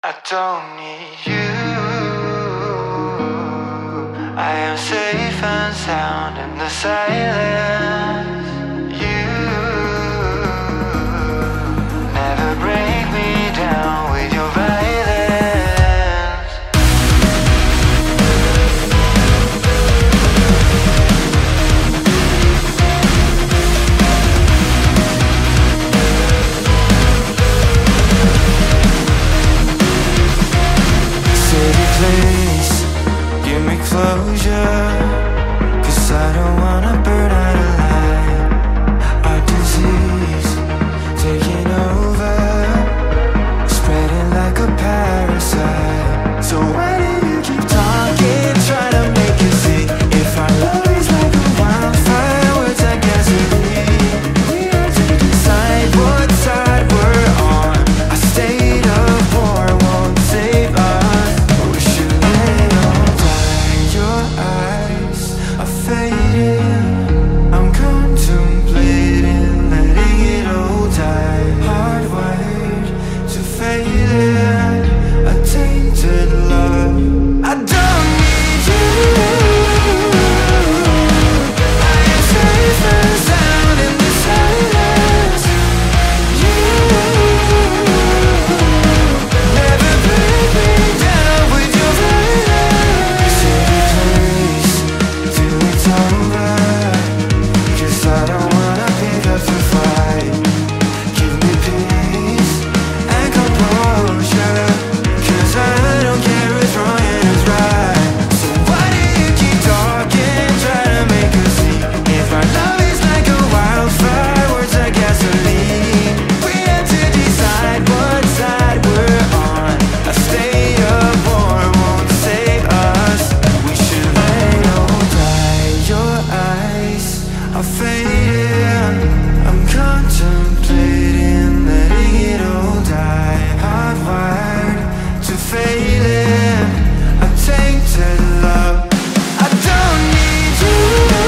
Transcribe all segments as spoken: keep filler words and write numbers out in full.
I don't need you. I am safe and sound in the silence. You never break me down with your violence. Please give me closure, 'cause I don't wanna burn out alive. Our disease taking over, spreading like a parasite. So why do you keep talking, try to make it see? If our love is like a wildfire, words like gasoline. We have to decide what side we're on. A state of war won't save us. I'm contemplating letting it all die. Hardwired to failing, a tainted love. I don't need you. I am safe and sound in the silence. You never break me down with your violence. Save a place till it's over, 'cause I don't wanna pick up the fight. Give me peace and composure, 'cause I don't care who's wrong and who's right. So why do you keep talking, try to make us see? If our love is like a wildfire, words like gasoline. We have to decide what side we're on. A state of war won't save us. We should let it all die. Your eyes are fading, I'm contemplating letting it all die. Hardwired to failing, a tainted love. I don't need you.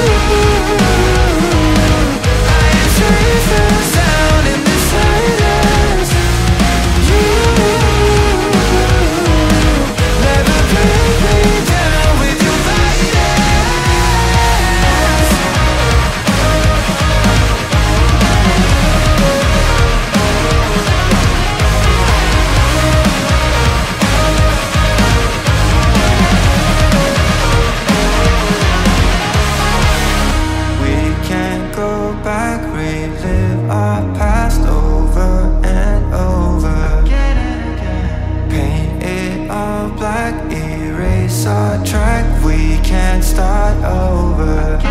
I am safe and sound in the silence. You never break me down with your violence. We can't go back, relive our past over and over. Paint it all black, erase our track, we can't start over.